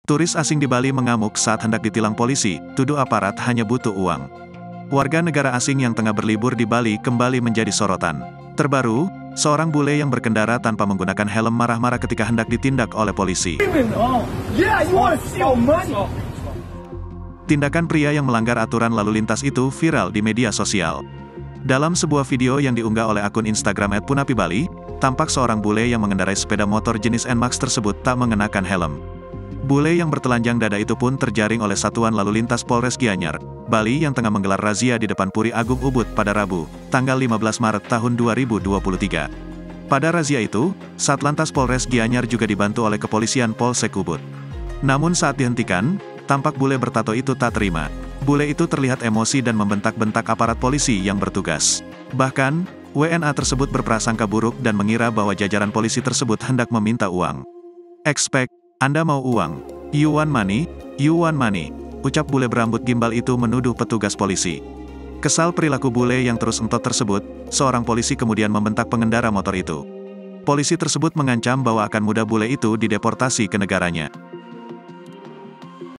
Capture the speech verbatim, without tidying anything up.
Turis asing di Bali mengamuk saat hendak ditilang polisi, tuduh aparat hanya butuh uang. Warga negara asing yang tengah berlibur di Bali kembali menjadi sorotan. Terbaru, seorang bule yang berkendara tanpa menggunakan helm marah-marah ketika hendak ditindak oleh polisi. Tindakan pria yang melanggar aturan lalu lintas itu viral di media sosial. Dalam sebuah video yang diunggah oleh akun Instagram et punapi bali, tampak seorang bule yang mengendarai sepeda motor jenis N Max tersebut tak mengenakan helm. Bule yang bertelanjang dada itu pun terjaring oleh Satuan Lalu Lintas Polres Gianyar, Bali yang tengah menggelar razia di depan Puri Agung Ubud pada Rabu, tanggal lima belas Maret tahun dua ribu dua puluh tiga. Pada razia itu, Satlantas Polres Gianyar juga dibantu oleh Kepolisian Polsek Ubud. Namun saat dihentikan, tampak bule bertato itu tak terima. Bule itu terlihat emosi dan membentak-bentak aparat polisi yang bertugas. Bahkan, W N A tersebut berprasangka buruk dan mengira bahwa jajaran polisi tersebut hendak meminta uang. Expect, Anda mau uang? You want money? You want money? Ucap bule berambut gimbal itu menuduh petugas polisi. Kesal perilaku bule yang terus entot tersebut, seorang polisi kemudian membentak pengendara motor itu. Polisi tersebut mengancam bahwa akan mudah bule itu dideportasi ke negaranya.